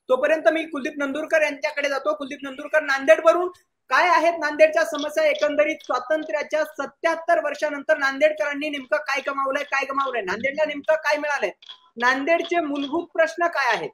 तोपर्यंत मी कुलदीप नंदुरकर यांच्याकडे जातो. कुलदीप नंदुरकर, नांदेडवरून काय आहेत नांदेडच्या समस्या? एकंदरीत स्वातंत्र्याच्या 77 वर्षानंतर नांदेडकरांनी नेमकं काय गमावलंय? नांदेडला नेमकं काय मिळालंय? नांदेडचे मूलभूत प्रश्न काय आहेत?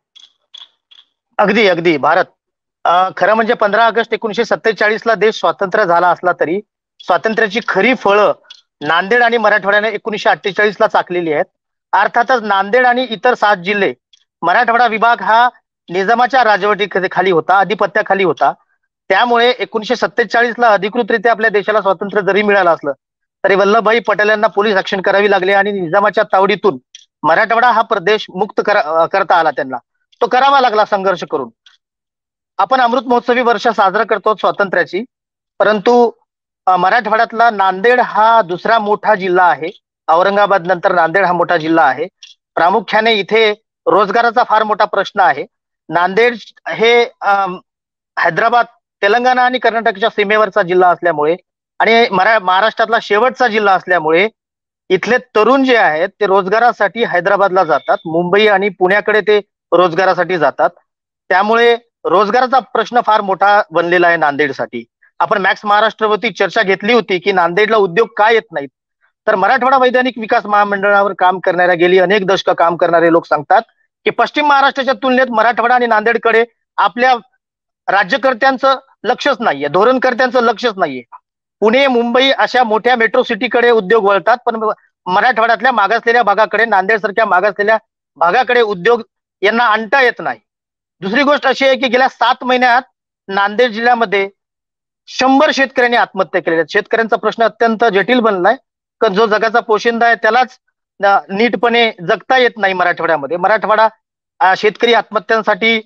अगदी अगदी भारत खरं म्हणजे 15 ऑगस्ट 1947 ला देश स्वातंत्र्य झाला असला तरी स्वातंत्र्याची खरी फळं नांदेड आणि मराठवाड्याने 1948 ला चाकलेली आहेत. अर्थातच नांदेड आणि इतर 7 जिल्हे, मराठवाडा विभाग हा निजामाच्या राजवटीखाली होता, अधिपत्याखाली होता. त्यामुळे 1947 ला अधिकृतरित्या आपल्या देशाला स्वातंत्र्य जरी मिळालं असलं तरी वल्लभभाई पटेल यांना पोलीस ऍक्शन करावी लागली आणि निजामाच्या तावडीतून मराठवाडा हा प्रदेश मुक्त करता आला त्यांना. तो करावा लागला संघर्ष करून. आपण अमृत महोत्सवी वर्ष साजरा करतो स्वातंत्र्याची, परंतु मराठवाड्यातला नांदेड हा दुसरा मोठा जिल्हा आहे. औरंगाबाद नंतर नांदेड हा मोठा जिल्हा आहे. प्रामुख्याने इथे रोजगाराचा फार मोठा प्रश्न आहे. नांदेड हे हैदराबाद, तेलंगणा आणि कर्नाटकच्या सीमेवरचा जिल्हा असल्यामुळे आणि महाराष्ट्रातला शेवटचा जिल्हा असल्यामुळे इथले तरुण जे आहेत ते रोजगारासाठी हैदराबादला जातात, मुंबई आणि पुण्याकडे ते रोजगारासाठी जातात. त्यामुळे रोजगाराचा प्रश्न फार मोठा बनलेला आहे नांदेडसाठी. आपण मॅक्स महाराष्ट्रवरती चर्चा घेतली होती की नांदेडला उद्योग का येत नाहीत, तर मराठवाडा वैधानिक विकास महामंडळावर काम करणाऱ्या गेली अनेक दशकं काम करणारे लोक सांगतात की पश्चिम महाराष्ट्राच्या तुलनेत मराठवाडा आणि नांदेडकडे आपल्या राज्यकर्त्यांचं लक्षच नाहीये, धोरणकर्त्यांचं लक्षच नाहीये. पुणे, मुंबई अशा मोठ्या मेट्रो सिटीकडे उद्योग वळतात, पण मराठवाड्यातल्या मागासलेल्या भागाकडे, नांदेड सारख्या मागासलेल्या भागाकडे उद्योग यांना आणता येत नाही. दुसरी गोष्ट अशी आहे की गेल्या 7 महिन्यात नांदेड जिल्ह्यामध्ये 100 शेतकऱ्यांनी आत्महत्या केलेल्या आहेत. शेतकऱ्यांचा प्रश्न अत्यंत जटिल बनलाय, कारण जो जगाचा पोशिंदा आहे त्यालाच नीटपणे जगता येत नाही मराठवाड्यामध्ये. मराठवाडा शेतकरी आत्महत्यांसाठी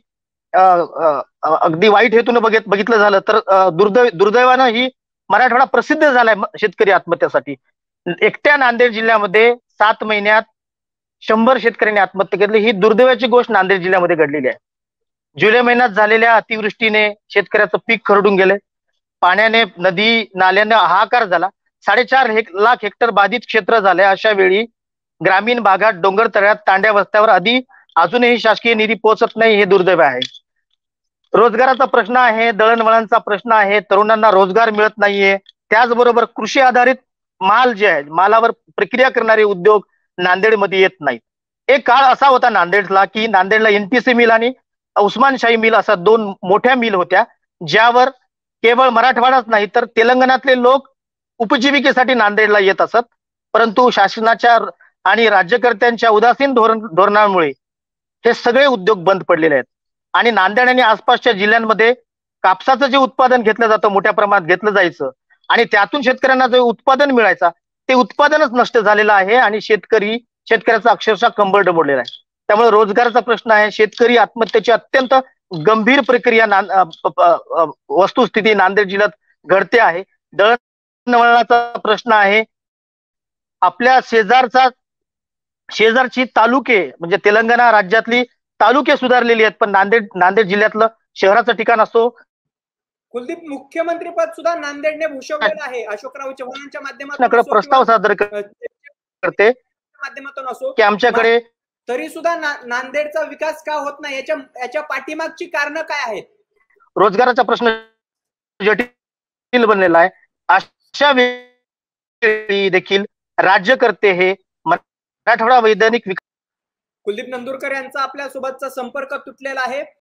अगदी वाईट हेतून बघितलं झालं तर दुर्दैवानं ही मराठवाडा प्रसिद्ध झालाय शेतकरी आत्महत्यासाठी. एकट्या नांदेड जिल्ह्यामध्ये 7 महिन्यात 100 शेतकऱ्यांनी आत्महत्या केली. ही दुर्दैवाची गोष्ट नांदेड जिल्ह्यामध्ये घडलेली आहे. जुलै महिन्यात झालेल्या अतिवृष्टीने शेतकऱ्याचं पीक खरडून गेले. पाण्याने, नदी नाल्याने हाहाकार झाला. 4.5 लाख हेक्टर बाधित क्षेत्र झाले. अशा वेळी ग्रामीण भागात, डोंगर तळ्यात, तांड्या वस्त्यावर अजूनही शासकीय निधी पोहोचत नाही, हे दुर्दैव आहे. रोजगाराचा प्रश्न आहे, दळणवळणचा प्रश्न आहे, तरुणांना रोजगार मिळत नाहीये. त्याचबरोबर कृषी आधारित माल जे आहे, मालावर प्रक्रिया करणारे उद्योग नांदेडमध्ये येत नाहीत. एक काळ असा होता नांदेडला की नांदेडला एनटीसी मिल आणि उस्मानशाही मिल असा 2 मोठ्या मिल होत्या, ज्यावर केवळ मराठवाडाच नाही तर तेलंगणातले लोक उपजीविकेसाठी नांदेडला येत असत. परंतु शासनाच्या आणि राज्यकर्त्यांच्या उदासीन धोरणामुळे हे सगळे उद्योग बंद पडलेले आहेत. आणि नांदेड आणि आसपासच्या जिल्ह्यांमध्ये कापसाचं जे उत्पादन घेतलं जातं, मोठ्या प्रमाणात घेतलं जायचं आणि त्यातून शेतकऱ्यांना जे उत्पादन मिळायचं ते उत्पादनच नष्ट झालेलं आहे आणि शेतकऱ्याचा अक्षरशः कंबर डबडलेला आहे. त्यामुळे रोजगाराचा प्रश्न आहे. शेतकरी आत्महत्येची अत्यंत गंभीर प्रक्रिया वस्तुस्थिती नांदेड जिल्ह्यात घडते आहे. दळणवळणाचा प्रश्न आहे. आपल्या शेजारची तालुके म्हणजे तेलंगणा राज्यातली तालुके सुधारलेली आहेत, पण नांदेड जिल्ह्यातलं शहराचं ठिकाण असो. कुलदीप, मुख्यमंत्री पद सुद्धा नांदेडने भूषवलेलं आहे. अशोकराव चव्हाणांच्या माध्यमातून प्रस्ताव सादर करते माध्यमातून असो की आमच्याकडे, तरी सुद्धा नांदेडचा विकास का होत नाही, याच्या पाठीमागची कारण काय आहेत? रोजगाराचा प्रश्न जटिल बनलेला आहे. अशा वेळी देखील राज्यकर्ते हे मराठवाडा वैधानिक विकास. कुलदीप नंदुरकर यांचा आपल्या सोबतचा संपर्क तुटलेला आहे.